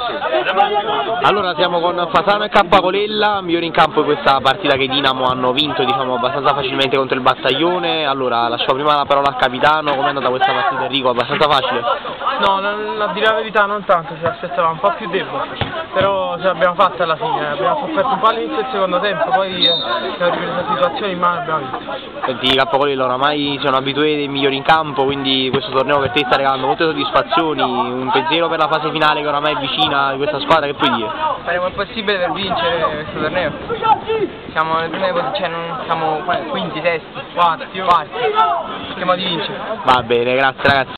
Allora siamo con Fasano e Cappacolella, migliori in campo di questa partita che i Dinamo hanno vinto, diciamo, abbastanza facilmente contro il Battaglione. Allora lascio prima la parola al capitano. Com'è andata questa partita, Enrico? Abbastanza facile? No, a dire la verità non tanto, ci aspettavamo un po' più debole, però ce l'abbiamo fatta alla fine, abbiamo sofferto un po' all'inizio del secondo tempo, poi abbiamo ripreso la situazione in mano e abbiamo vinto. Senti, Cappacolella, oramai sono abituati dei migliori in campo, quindi questo torneo per te sta regalando molte soddisfazioni, un pensiero per la fase finale che oramai è vicina di questa squadra, che puoi dire? Faremo il possibile per vincere questo torneo. Siamo nelle prime posizioni, siamo quinti, sesti, quarti. Cerchiamo di vincere. Va bene, grazie ragazzi.